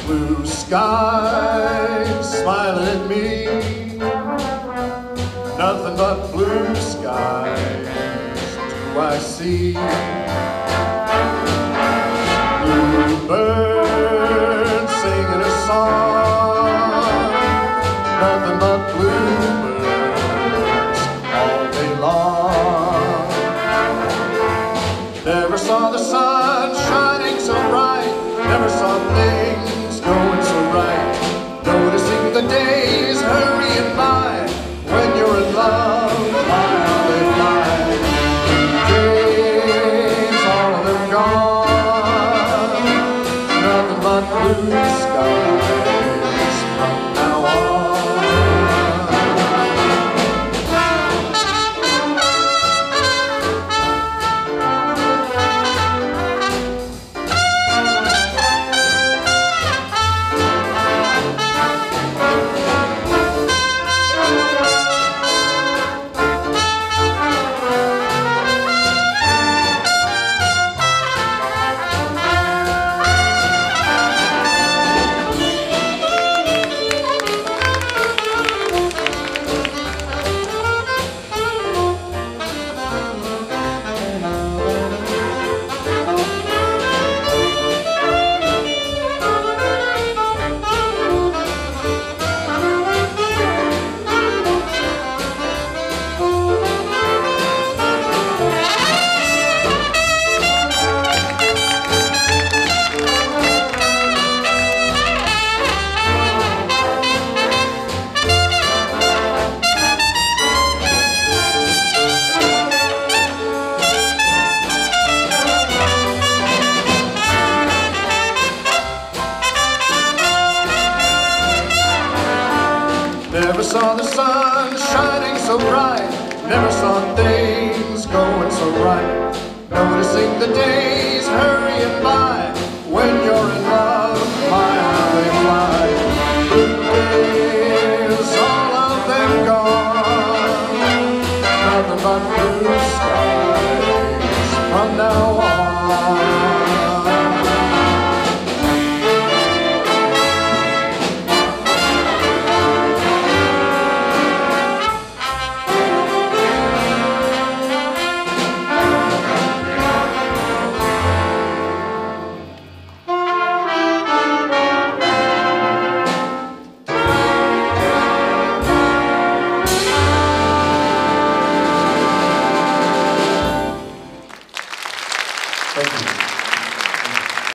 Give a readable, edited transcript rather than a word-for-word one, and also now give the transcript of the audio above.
blue skies smiling at me. Nothing but blue skies do I see. Bluebirds singing a song. Nothing but bluebirds all day long. Never saw the sun shining so bright. Never saw things going so right. Noticing the days hurrying by. When you're in love, fly how they fly. Days, all of them gone. Nothing but blue skies from now on. Never saw the sun shining so bright. Never saw things going so right. Noticing the day